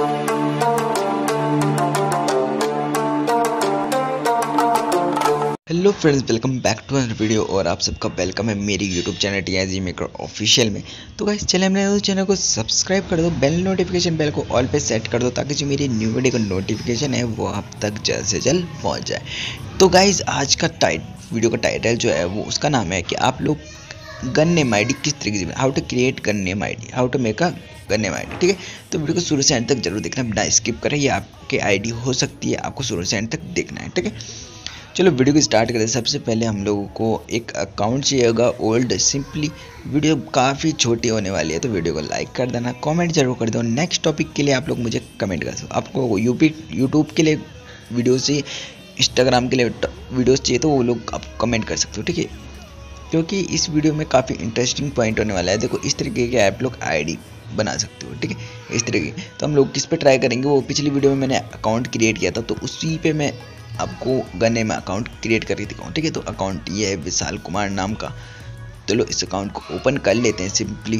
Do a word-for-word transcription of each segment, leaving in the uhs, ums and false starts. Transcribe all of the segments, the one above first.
Hello friends, welcome back to another video और आप सबका वेलकम है मेरी YouTube channel T I G maker official में। तो गाइस चले हमने उस चैनल को सब्सक्राइब कर दो, बेल नोटिफिकेशन बेल को ऑल पे सेट कर दो ताकि जो मेरी न्यू वीडियो का नोटिफिकेशन है वो आप तक जल्द से जल्द पहुंच जाए। तो गाइस आज का टाइट वीडियो का टाइटल जो है वो उसका नाम है कि आप लोग गन नेम आई डी किस तरीके से, how to create gun name I D, how to make a gun name I D. ठीक है, तो वीडियो को शुरू से एंड तक जरूर देखना, बिना स्किप करें। ये आपके आई डी हो सकती है, आपको शुरू से एंड तक देखना है। ठीक है, चलो वीडियो को स्टार्ट करते हैं। सबसे पहले हम लोगों को एक अकाउंट चाहिए होगा ओल्ड। सिंपली वीडियो काफ़ी छोटी होने वाली है तो वीडियो को लाइक कर देना, कमेंट जरूर कर दो। नेक्स्ट टॉपिक के लिए आप लोग मुझे कमेंट कर सकते हो। आपको यूपी यूट्यूब के लिए वीडियो चाहिए, इंस्टाग्राम के लिए वीडियोस चाहिए तो वो लोग आप कमेंट कर सकते हो। ठीक है, क्योंकि इस वीडियो में काफ़ी इंटरेस्टिंग पॉइंट होने वाला है। देखो इस तरीके के आप लोग आई डी बना सकते हो। ठीक है, इस तरीके तो हम लोग किस पे ट्राई करेंगे, वो पिछली वीडियो में मैंने अकाउंट क्रिएट किया था तो उसी पे मैं आपको गन नेम अकाउंट क्रिएट करके दिखाऊँ। ठीक है, तो अकाउंट ये है विशाल कुमार नाम का। चलो इस अकाउंट को ओपन कर लेते हैं सिंपली।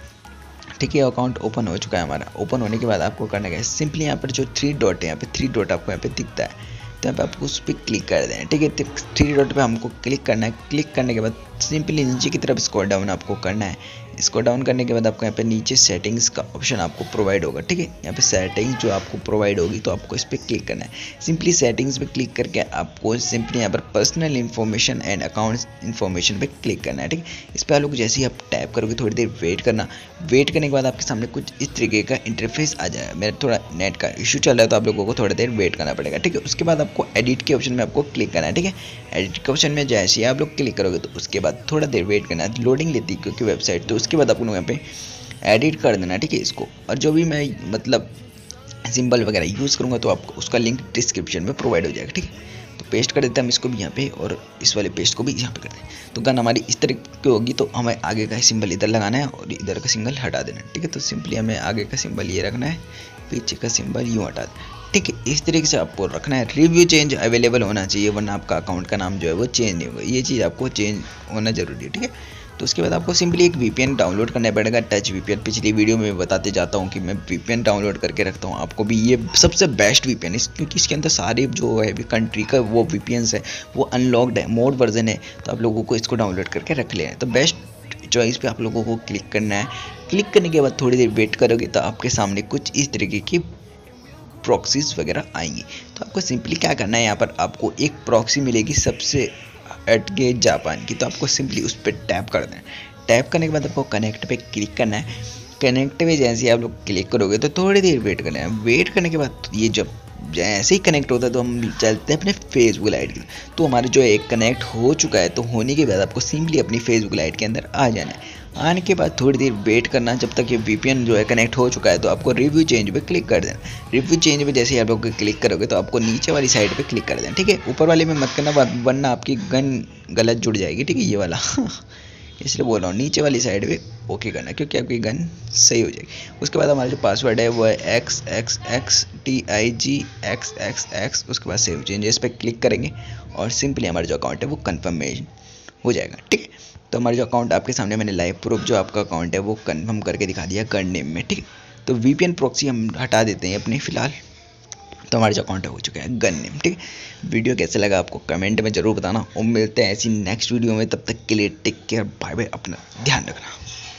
ठीक है, अकाउंट ओपन हो चुका है हमारा। ओपन होने के बाद आपको करना क्या है, सिंपली यहाँ पर जो थ्री डॉट है, यहाँ पे थ्री डॉट आपको यहाँ पे दिखता है तो यहाँ पे आपको उस पर क्लिक कर देना है। ठीक है, थ्री डॉट पे हमको क्लिक करना है। क्लिक करने के बाद सिंपली नीचे की तरफ स्क्रॉल डाउन आपको करना है। स्क्रॉल डाउन करने के बाद आपको यहाँ पे नीचे सेटिंग्स का ऑप्शन आपको प्रोवाइड होगा। ठीक है, यहाँ पे सेटिंग्स जो आपको प्रोवाइड होगी तो आपको इस पर क्लिक करना है। सिंपली सेटिंग्स पे क्लिक करके आपको सिंपली यहाँ पर personal information and account information पे क्लिक करना है। ठीक है, इस पर आप लोग जैसे ही आप टैप करोगे थोड़ी देर वेट करना। वेट करने के बाद आपके सामने कुछ इस तरीके का इंटरफेस आ जाएगा। मेरा थोड़ा नेट का इशू चल रहा है तो आप लोगों को थोड़ी देर वेट करना पड़ेगा। ठीक है, उसके बाद आपको एडिट के ऑप्शन में आपको क्लिक करना है। ठीक है, एडिट के ऑप्शन में जैसे ही आप लोग क्लिक करोगे तो उसके बाद थोड़ा देर वेट करना है, लोडिंग लेती है क्योंकि वेबसाइट। तो उसके बाद आपको यहाँ पे एडिट कर देना। ठीक है, इसको और जो भी मैं मतलब सिंबल वगैरह यूज़ करूँगा तो आपको उसका लिंक डिस्क्रिप्शन में प्रोवाइड हो जाएगा। ठीक है, तो पेस्ट कर देते हैं हम इसको भी यहाँ पे और इस वाले पेस्ट को भी यहाँ पे कर दें। तो गन हमारी इस तरह की होगी तो हमें आगे का सिंबल इधर लगाना है और इधर का सिंबल हटा देना है। ठीक है, तो सिंपली हमें आगे का सिंबल ये रखना है, पीछे का सिंबल यूँ हटा देना। ठीक है, इस तरीके से आपको रखना है। रिव्यू चेंज अवेलेबल होना चाहिए वरना आपका अकाउंट का नाम जो है वो चेंज नहीं होगा। ये चीज़ आपको चेंज होना जरूरी है। ठीक है, तो उसके बाद आपको सिंपली एक वीपीएन डाउनलोड करना पड़ेगा, टच वीपीएन। पिछली वीडियो में बताते जाता हूँ कि मैं वीपीएन डाउनलोड करके रखता हूँ। आपको भी ये सबसे बेस्ट वीपीएन है क्योंकि इसके अंदर सारे जो है कंट्री का वो वीपीएन्स है वो अनलॉक्ड है, मोड वर्जन है, तो आप लोगों को इसको डाउनलोड करके रख लेना है। तो बेस्ट चॉइस पे आप लोगों को क्लिक करना है। क्लिक करने के बाद थोड़ी देर वेट करोगे तो आपके सामने कुछ इस तरीके की प्रॉक्सीज वगैरह आएंगी। तो आपको सिंपली क्या करना है, यहाँ पर आपको एक प्रॉक्सी मिलेगी सबसे हट के जापान की, तो आपको सिंपली उस पर टैप कर देना है। टैप करने के बाद आपको कनेक्ट पे क्लिक करना है। कनेक्ट पे जैसे ही आप लोग क्लिक करोगे तो थोड़ी देर वेट करना है। वेट करने के बाद ये जब जैसे ही कनेक्ट होता है तो हम चलते हैं अपने फेसबुक लाइट की। तो हमारे जो एक कनेक्ट हो चुका है तो होने के बाद आपको सिंपली अपनी फेसबुक लाइट के अंदर आ जाना है। आने के बाद थोड़ी देर वेट करना जब तक ये वीपीएन जो है कनेक्ट हो चुका है। तो आपको रिव्यू चेंज पे क्लिक कर देना। रिव्यू चेंज पे जैसे ही आप लोग क्लिक करोगे तो आपको नीचे वाली साइड पे क्लिक कर देना। ठीक है, ऊपर वाले में मत करना वरना आपकी गन गलत जुड़ जाएगी। ठीक है, ये वाला इसलिए बोल रहा हूँ नीचे वाली साइड पे ओके करना क्योंकि आपकी गन सही हो जाएगी। उसके बाद हमारा जो पासवर्ड है वो है X X X T I G X X X. उसके बाद सेव चेंजेस पे क्लिक करेंगे और सिंपली हमारा जो अकाउंट है वो कन्फर्मेशन हो जाएगा। ठीक है, तो हमारा जो अकाउंट आपके सामने मैंने लाइव प्रूफ जो आपका अकाउंट है वो कंफर्म करके दिखा दिया गन नेम में। ठीक है, तो वीपीएन प्रॉक्सी हम हटा देते हैं अपने फिलहाल। तो हमारा जो अकाउंट है हो चुका है गन नेम। ठीक है, वीडियो कैसे लगा आपको कमेंट में ज़रूर बताना और मिलते हैं ऐसी नेक्स्ट वीडियो में। तब तक के लिए टेक केयर, बाय बाय, अपना ध्यान रखना।